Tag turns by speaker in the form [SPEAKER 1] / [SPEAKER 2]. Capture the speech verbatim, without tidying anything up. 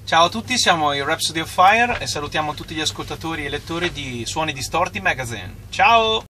[SPEAKER 1] Ciao a tutti, siamo i Rhapsody of Fire e salutiamo tutti gli ascoltatori e lettori di Suoni Distorti Magazine. Ciao!